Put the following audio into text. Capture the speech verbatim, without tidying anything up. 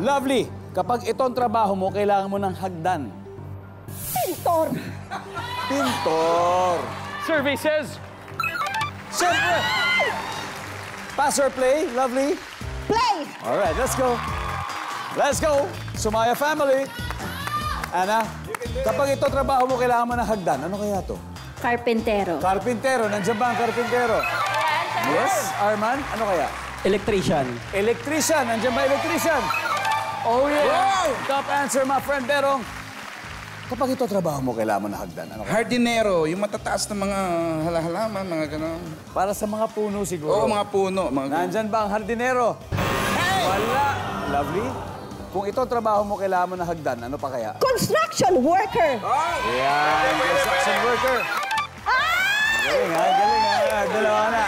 Lovely, kapag itong trabaho mo, kailangan mo ng hagdan. Pintor. Pintor. Survey says... Siyempre. Pass or play, Lovely? Play. All right, let's go. Let's go. Sumaya family. Ana, kapag ito trabaho mo, kailangan mo ng hagdan. Ano kaya to? Carpintero. Carpintero. Nandiyan ba ang carpintero? Yes. Arman, ano kaya? Electrician. Electrician. Nandiyan ba electrician? Oh, yeah. Top answer, my friend. Pero, kapag ito trabaho mo, kailangan mo ng hagdan. Ano kaya? Hardinero, yung matataas na mga halahalaman, mga gano'n. Para sa mga puno siguro. Oo, mga puno. Mga gano'n. Nandyan ba ang hardinero? Wala. Lovely. Kung ito trabaho mo, kailangan mo ng hagdan. Ano pa kaya? Construction worker. Yan. Construction worker. Galing ha, galing ha. Dalawa na.